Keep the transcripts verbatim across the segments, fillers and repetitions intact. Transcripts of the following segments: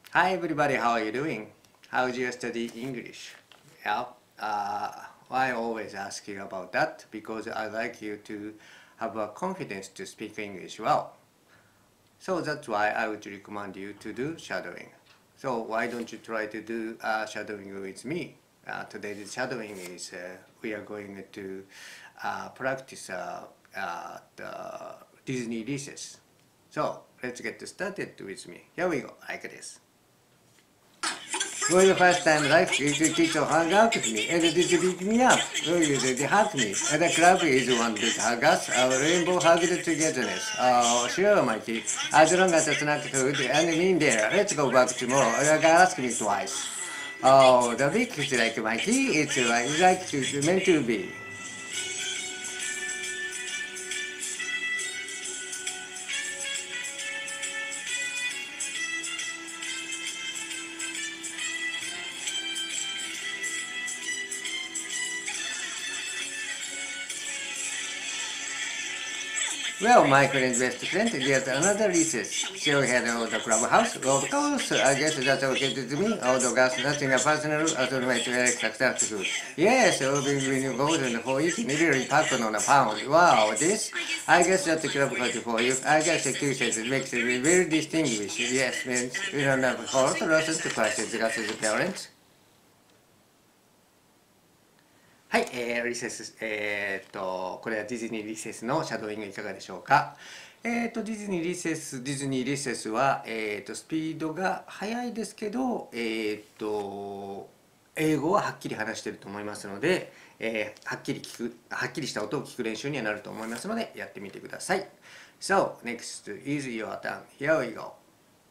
Hi everybody, how are you doing? How do you study English? Yeah, uh, I always ask you about that because I like you to have a confidence to speak English well. So that's why I would recommend you to do shadowing. So why don't you try to do uh, shadowing with me? Uh, today's shadowing is uh, we are going to uh, practice uh, uh, the Disney recess. So let's get started with me. Here we go, like this. For the first time life, you could teach to hang out with me, and did you pick me up? Oh, you did hug me. And the club is one big hug us, our rainbow hugged togetherness. Oh, sure, Mikey. As long as it's not food and in there, let's go back tomorrow. You gotta ask me twice. Oh, the big is like Mikey, it's like, like to, meant to be. Well, my friend's best friend gets another recess. She'll head out the clubhouse. Of course, I guess that's okay to me. Although that's nothing personal, as my to Alex acceptable. Yes, I'll be when you go to the for each nearly packed on a pound. Wow, this? I guess that's a club party for you. I guess the Q says it makes it very distinguished. Yes, means we don't have a court lessons to classes as the parents. はい、えー、リセス、えー、っと、これはディズニーリセスのシャドーイングいかがでしょうか。えー、っと、ディズニーリセス、ディズニーリセスは、えー、っと、スピードが速いですけど、えー、っと、英語ははっきり話していると思いますので、えー、はっきり聞く、はっきりした音を聞く練習にはなると思いますので、やってみてください。So, next is your turn. Here we go.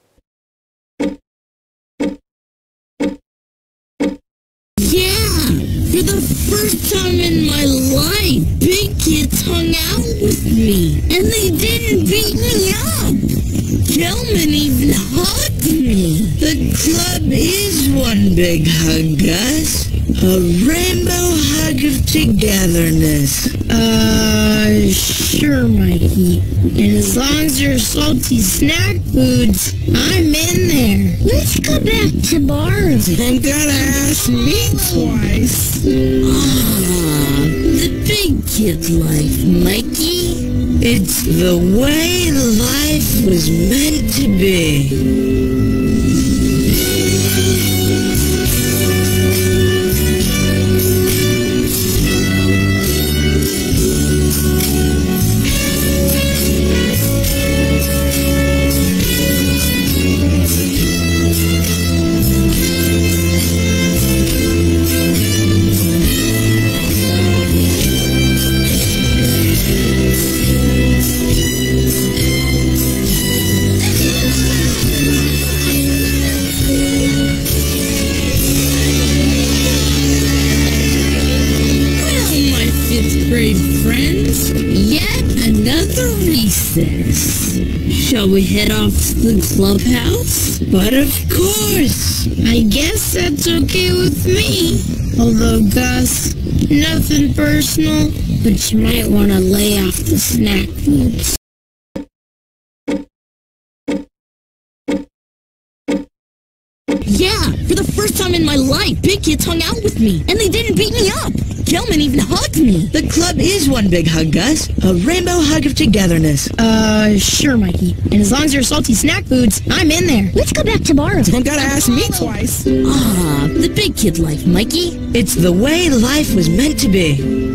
For the first time in my life, big kids hung out with me, and they didn't beat me up. Gelman even hugged me. The club is one big hug, Gus. A rainbow hug of togetherness. Uh, sure, Mikey. And as long as they're salty snack foods, I'm in there. Let's go back to bars. Don't gotta ask me twice. Ah, the big kid life, Mikey. It's the way life was meant to be. Friends, yet another recess. Shall we head off to the clubhouse? But of course, I guess that's okay with me. Although, Gus, nothing personal, but you might want to lay off the snack foods. Yeah, for the first time in my life, big kids hung out with me, and they didn't beat me up. Gelman even hugged me. The club is one big hug, Gus. A rainbow hug of togetherness. Uh, sure, Mikey. And as long as they're salty snack foods, I'm in there. Let's go back to bars. Don't gotta ask me twice. Ah, the big kid life, Mikey. It's the way life was meant to be.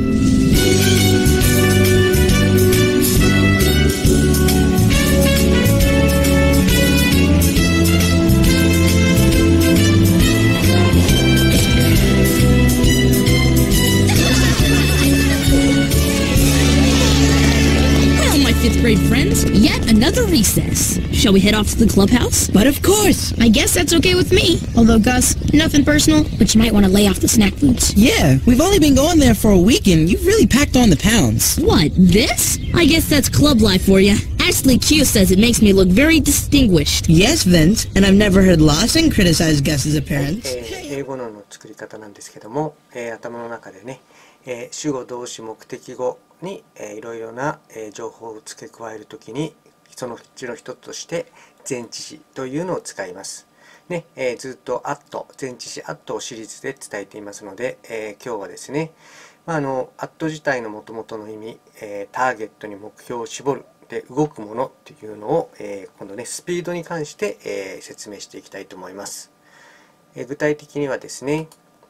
Fifth grade friends, yet another recess. Shall we head off to the clubhouse? But of course. I guess that's okay with me. Although, Gus, nothing personal, but you might want to lay off the snack foods. Yeah, we've only been going there for a week and you've really packed on the pounds. What, this? I guess that's club life for you. Ashley Q says it makes me look very distinguished. Yes, Vince, and I've never heard Lawson criticize Gus's appearance. 英語の作り方なんですけども、えー、頭の中でね、えー、主語動詞目的語に、えー、いろいろな、えー、情報を付け加えるときにそのうちの一つとして前置詞というのを使います。 ね、えー、ずっと アット、前置詞 アットをシリーズで伝えていますので、えー、今日はですね、まあ、あの アット 自体のもともとの意味、えー、ターゲットに目標を絞るで動くものっていうのを、えー、今度ねスピードに関して、えー、説明していきたいと思います。えー、具体的にはですね、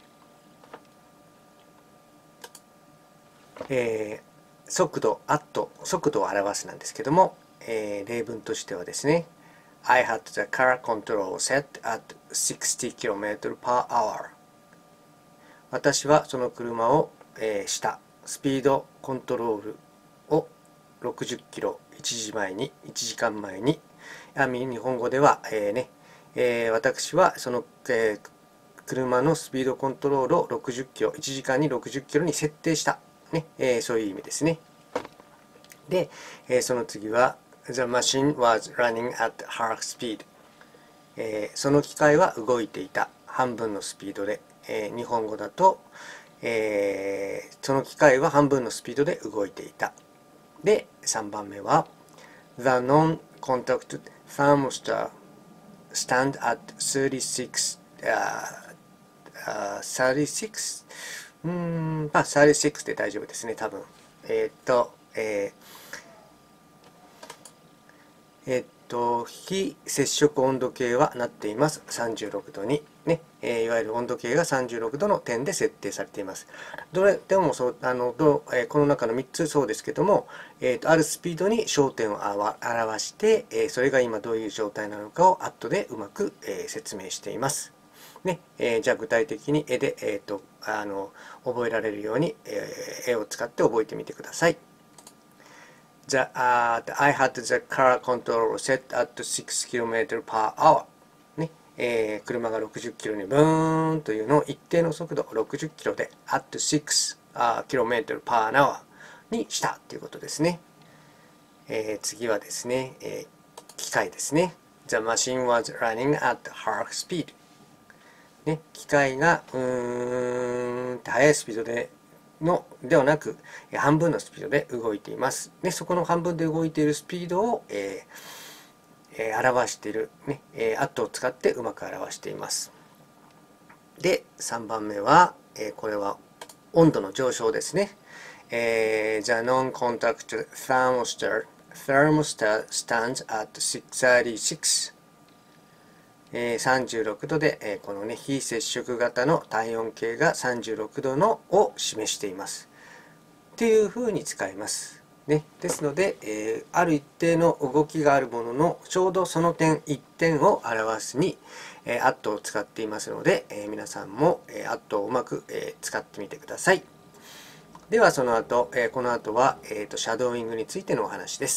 えー、速度 アット 速度を表すなんですけども、えー、例文としてはですね、I had the car control set at sixty kilometers per hour。 私はその車を、えー、したスピードコントロールをろくじゅっキロいちじまえにいちじかんまえに、日本語では、えーねえー、私はその、えー、車のスピードコントロールをろくじゅっキロいちじかんにろくじゅっキロに設定した、ねえー、そういう意味ですね。で、えー、その次は The machine was running at half speed。えー、その機械は動いていた半分のスピードで、えー、日本語だと、えー、その機械は半分のスピードで動いていた。で、さんばんめは The non-contact thermostat stand at thirty-six、uh, uh, thirty-six うーん、まあさんじゅうろくで大丈夫ですね、多分。えー、っと、えー、えー、っと、非接触温度計はなっています。さんじゅうろくどに。ね、えー、いわゆる温度計がさんじゅうろくどの点で設定されています。どれでもそう、あの、どえー、この中のみっつそうですけども、えー、とあるスピードに焦点を表して、えー、それが今どういう状態なのかをアットでうまく、えー、説明しています。ねえー、じゃあ具体的に絵で、えー、とあの覚えられるように、えー、絵を使って覚えてみてください。The, uh, I had the car control set at six kilometers per hour。ねえー、車がろくじゅっキロにブーンというのを一定の速度ろくじゅっキロで at six kilometers per hour にしたということですね。えー、次はですね、えー、機械ですね。The machine was running at half speed。ね、機械がうーん速いスピードでのではなく半分のスピードで動いています。で、そこの半分で動いているスピードを、えーえー、表している、ねえー、アットを使ってうまく表しています。で、さんばんめは、えー、これは温度の上昇ですね。えー、The non-contact thermostat, thermostat stands at thirty-six。えー、さんじゅうろくどで、えー、このね非接触型の体温計がさんじゅうろくどのを示していますっていうふうに使います、ね、ですので、えー、ある一定の動きがあるもののちょうどその点いってんを表すに、えー、アットを使っていますので、えー、皆さんも、えー、アットをうまく、えー、使ってみてください。ではその後、えー、この後は、えーと、シャドーイングについてのお話です。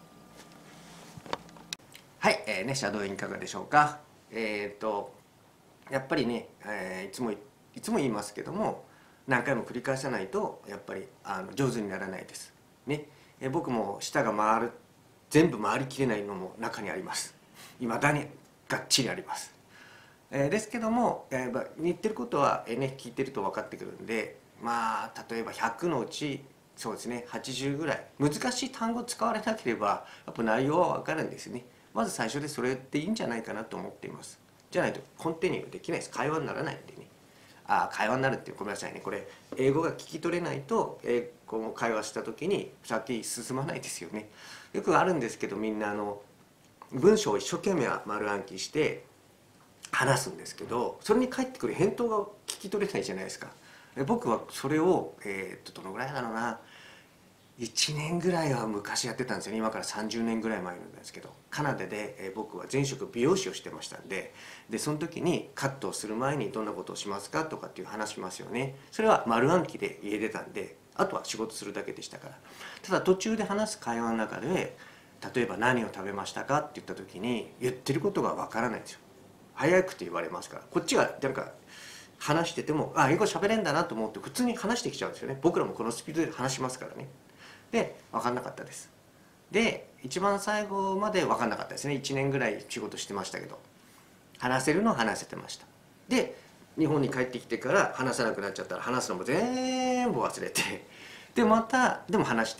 はい、えーね、シャドーイングいかがでしょうか。えっとやっぱりね、えー、いつもいつも言いますけども、何回も繰り返さないとやっぱりあの上手にならないです。ね、えー、僕も舌が回る全部回りきれないのも中にあります。未だにがっちりあります。えー、ですけども、えー、言ってることは、えーね、聞いてると分かってくるんで、まあ例えばひゃくのうちそうですねはちじゅうぐらい難しい単語使われなければやっぱ内容は分かるんですね。まず最初でそれでいいんじゃないかなと思っています。じゃないとコンティニューできないです。会話にならないんでね。あ会話になるってごめんなさいね。これ英語が聞き取れないと英語を会話した時に先進まないですよね。よくあるんですけど、みんなあの文章を一生懸命丸暗記して話すんですけど、それに返ってくる返答が聞き取れないじゃないですか。僕はそれを、えー、っとどのぐらいだろうないちねんぐらいは昔やってたんですよね。今からさんじゅうねんぐらい前なんですけど、カナダで、えー、僕は前職美容師をしてましたんで、でその時にカットをする前にどんなことをしますかとかっていう話しますよね。それは丸暗記で家出たんで、あとは仕事するだけでしたから。ただ途中で話す会話の中で、例えば何を食べましたかって言った時に言ってることがわからないんですよ。早くて言われますから、こっちがなんか話してても、あ英語喋れんだなと思って普通に話してきちゃうんですよね。僕らもこのスピードで話しますからね。で分かんなかったです。で一番最後まで分かんなかったですね。いちねんぐらい仕事してましたけど、話せるのは話せてました。で日本に帰ってきてから話さなくなっちゃったら、話すのも全部忘れて、でまたでも話して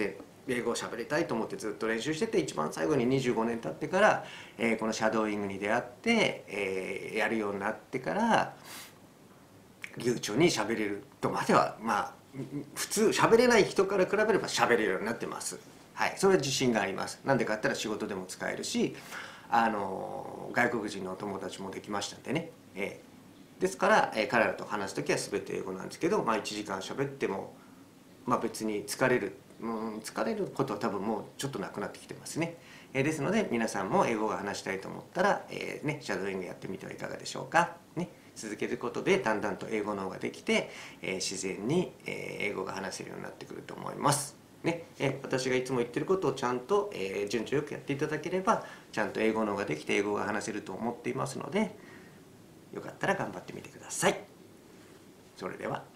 英語を喋りたいと思ってずっと練習してて、一番最後ににじゅうごねん経ってから、えー、このシャドーイングに出会って、えー、やるようになってから流暢に喋れるとまでは、まあ普通喋れない人から比べれば喋れるようになってます。はい、それは自信があります。なんでかって言ったら仕事でも使えるし、あの外国人のお友達もできましたんでね。えー、ですから、えー、彼らと話す時は全て英語なんですけど、まあ、いちじかん喋っても、まあ、別に疲れる、うん、疲れることは多分もうちょっとなくなってきてますね。えー、ですので皆さんも英語が話したいと思ったら、えーね、シャドーイングやってみてはいかがでしょうか。ね、続けることでだんだんと英語の方ができて、えー、自然に、えー、英語が話せるようになってくると思います。ね、え私がいつも言ってることをちゃんと、えー、順序よくやっていただければちゃんと英語の方ができて英語が話せると思っていますので、よかったら頑張ってみてください。それでは。